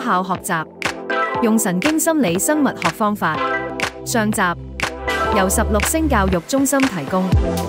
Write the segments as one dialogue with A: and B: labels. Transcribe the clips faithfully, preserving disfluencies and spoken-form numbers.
A: 效學習，用神經心理生物學方法。上集由十六星教育中心提供。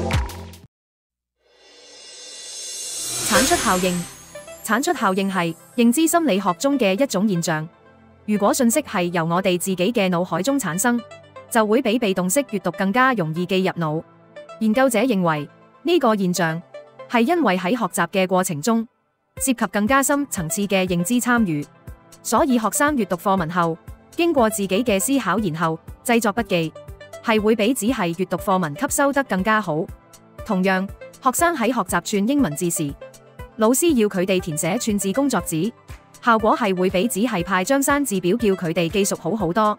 A: 產出效應，產出效應係認知心理學中嘅一種現象。如果信息係由我哋自己嘅腦海中產生，就會比被動式閱讀更加容易記入腦。研究者認為呢個現象係因為喺學習嘅過程中涉及更加深層次嘅認知參與，所以學生閱讀課文後，經過自己嘅思考然後製作筆記，係會比只係閱讀課文吸收得更加好。同樣，學生喺學習串英文字時，老師要佢哋填寫串字工作紙，效果係會比只係派張生字表叫佢哋記熟好好多。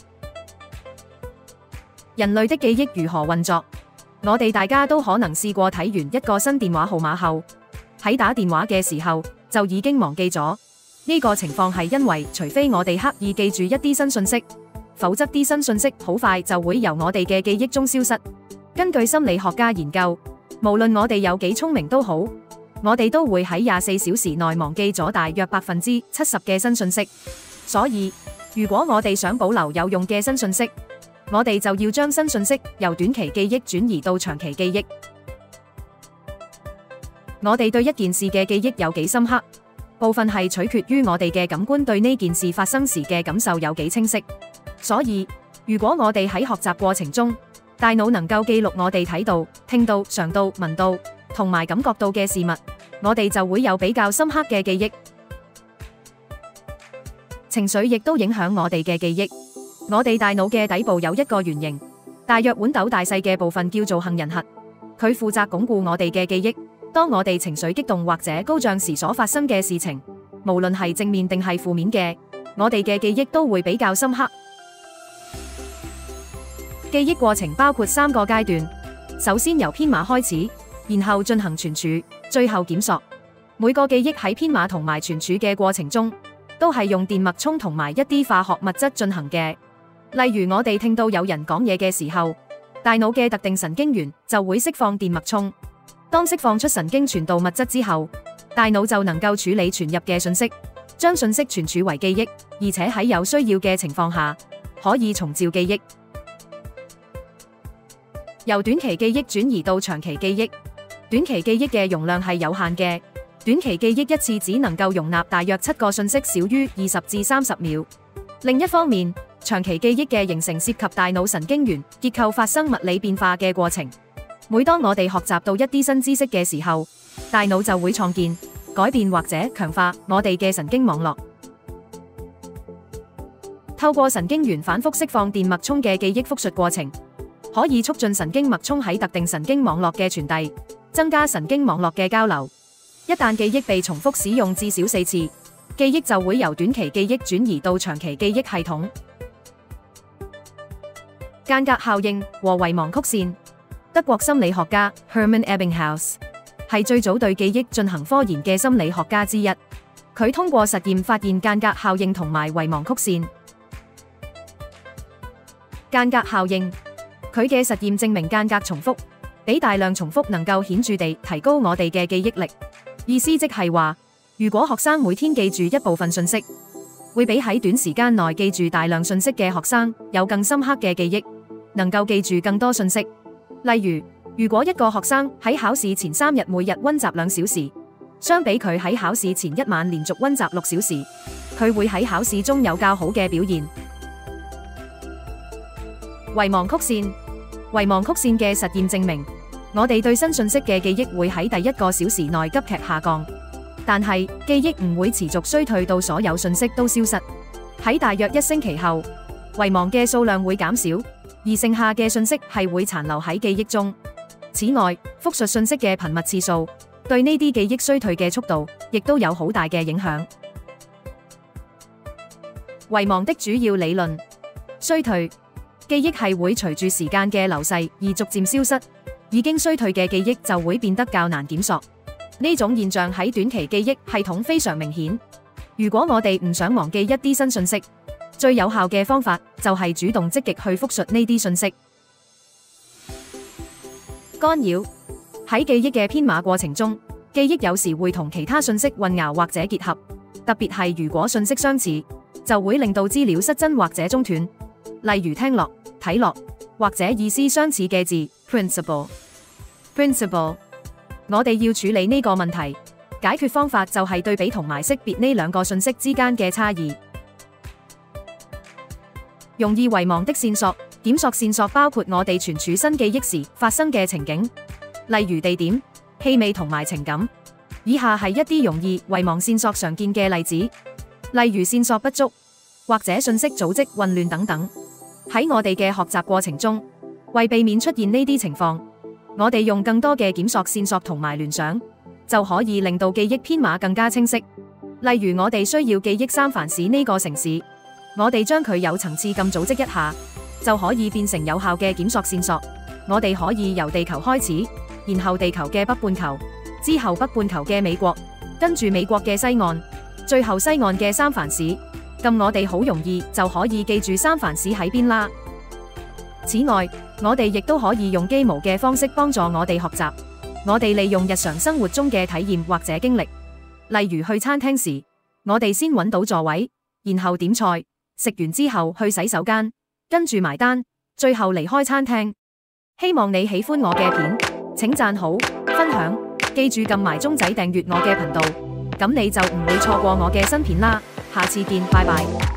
A: 人類的記憶如何運作？我哋大家都可能試過睇完一個新電話號碼後，喺打電話嘅時候就已經忘記咗。呢個情況係因為除非我哋刻意記住一啲新信息，否則啲新信息好快就會由我哋嘅記憶中消失。根據心理學家研究，無論我哋有幾聰明都好，我哋都會喺廿四小時內忘記咗大約百分之七十嘅新信息。所以，如果我哋想保留有用嘅新信息，我哋就要將新信息由短期記憶轉移到長期記憶。我哋對一件事嘅記憶有幾深刻，部分係取決於我哋嘅感官對呢件事發生時嘅感受有幾清晰。所以，如果我哋喺學習過程中，大腦能夠記錄我哋睇到、聽到、嘗到、聞到同埋感覺到嘅事物，我哋就會有比較深刻嘅記憶。情緒亦都影響我哋嘅記憶。我哋大腦嘅底部有一個圓形，大約豌豆大細嘅部分叫做杏仁核，佢負責鞏固我哋嘅記憶。當我哋情緒激動或者高漲時所發生嘅事情，無論係正面定係負面嘅，我哋嘅記憶都會比較深刻。記憶過程包括三個階段，首先由編碼開始，然後進行存儲，最後檢索。每個記憶喺編碼同埋存儲嘅過程中，都係用電脈衝同埋一啲化學物質進行嘅。例如我哋聽到有人講嘢嘅時候，大腦嘅特定神經元就會釋放電脈衝。當釋放出神經傳導物質之後，大腦就能夠處理傳入嘅信息，將信息存儲為記憶，而且喺有需要嘅情況下，可以重召記憶。由短期記憶轉移到長期記憶，短期記憶嘅容量係有限嘅，短期記憶一次只能夠容納大約七個信息，少於二十至三十秒。另一方面，長期記憶嘅形成涉及大腦神經元結構發生物理變化嘅過程。每當我哋學習到一啲新知識嘅時候，大腦就會創建、改變或者強化我哋嘅神經網絡。透過神經元反覆釋放電脈衝嘅記憶複述過程，可以促進神經脈衝喺特定神經網絡嘅傳遞，增加神經網絡嘅交流。一旦記憶被重複使用至少四次，記憶就會由短期記憶轉移到長期記憶系統。間隔效應和遺忘曲線。德國心理學家 Hermann Ebbinghaus 係最早對記憶進行科研嘅心理學家之一。佢通過實驗發現間隔效應同埋遺忘曲線。間隔效應，佢嘅實驗證明間隔重複比大量重複能夠顯著地提高我哋嘅記憶力。意思即係話，如果學生每天記住一部分信息，會比喺短時間內記住大量信息嘅學生有更深刻嘅記憶，能夠記住更多信息。例如，如果一個學生喺考試前三日每日溫習兩小時，相比佢喺考試前一晚連續溫習六小時，佢會喺考試中有較好嘅表現。遺忘曲線，遺忘曲線嘅實驗證明，我哋對新信息嘅記憶會喺第一個小時內急劇下降，但係記憶唔會持續衰退到所有信息都消失。喺大約一星期後，遺忘嘅數量會減少，而剩下嘅信息係會殘留喺記憶中。此外，複述信息嘅頻密次數對呢啲記憶衰退嘅速度亦都有好大嘅影響。遺忘的主要理論，衰退記憶係會隨住時間嘅流逝而逐漸消失，已經衰退嘅記憶就會變得較難檢索。呢種現象喺短期記憶系統非常明顯。如果我哋唔想忘記一啲新信息，最有效嘅方法就係主動積極去複述呢啲信息。干擾，喺記憶嘅編碼過程中，記憶有時會同其他信息混淆或者結合， 特別係如果信息相似，就會令到資料失真或者中斷。例如聽落、睇落或者意思相似嘅字 principle principle。我哋要處理呢個問題，解決方法就係對比同埋識別呢兩個信息之間嘅差異。容易遺忘的線索，檢索線索包括我哋存儲新記憶時發生嘅情景，例如地點、氣味同埋情感。以下係一啲容易遺忘線索常見嘅例子，例如線索不足或者信息組織混亂等等。喺我哋嘅學習過程中，為避免出現呢啲情況，我哋用更多嘅檢索線索同埋聯想，就可以令到記憶編碼更加清晰。例如我哋需要記憶三藩市呢個城市，我哋將佢有層次咁組織一下，就可以變成有效嘅檢索線索。我哋可以由地球開始，然後地球嘅北半球，之後北半球嘅美國，跟住美國嘅西岸，最後西岸嘅三藩市。咁我哋好容易就可以記住三藩市喺邊啦。此外，我哋亦都可以用機模嘅方式幫助我哋學習。我哋利用日常生活中嘅體驗或者經歷，例如去餐廳時，我哋先揾到座位，然後點菜，食完之後去洗手間，跟住埋單，最後離開餐廳。希望你喜歡我嘅片，請讚好、分享，記住撳埋鐘仔訂閱我嘅頻道，咁你就唔會錯過我嘅新片啦。下次見，拜拜。